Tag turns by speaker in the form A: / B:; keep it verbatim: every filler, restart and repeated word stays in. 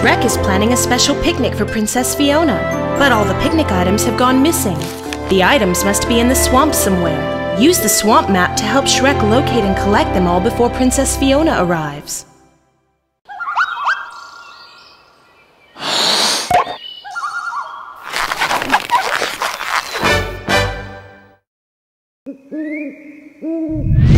A: Shrek is planning a special picnic for Princess Fiona, but all the picnic items have gone missing. The items must be in the swamp somewhere. Use the swamp map to help Shrek locate and collect them all before Princess Fiona arrives.
B: Mm-hmm.